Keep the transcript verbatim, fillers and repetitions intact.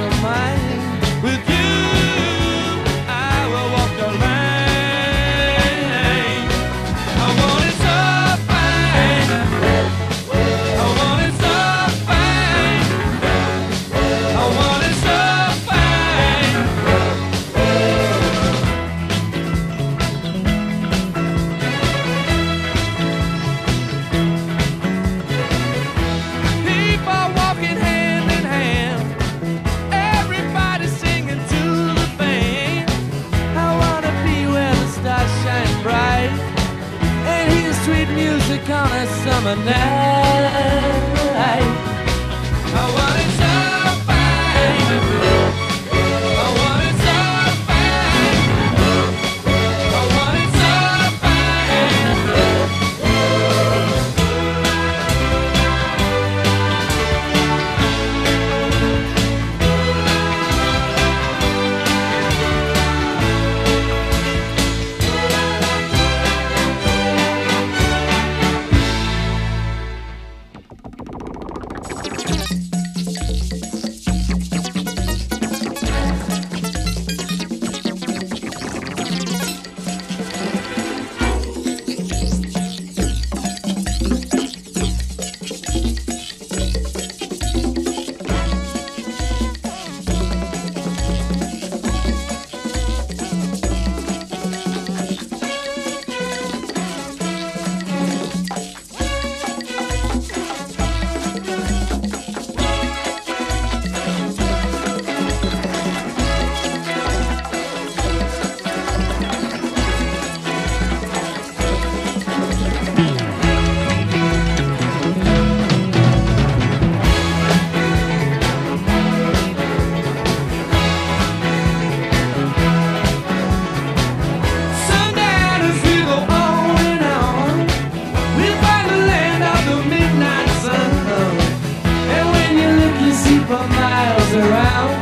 of mine. With you, I will walk the line. I want it so fine. I want it so fine. I want it so fine. People walking hand in hand, everybody singing to the band. I wanna be where the stars shine bright and hear sweet music on a summer night. I want it so fine. I want it so fine. I want it so fine. Sundown as we go on and on, we find the land of the midnight sun. And when you look, you see for miles around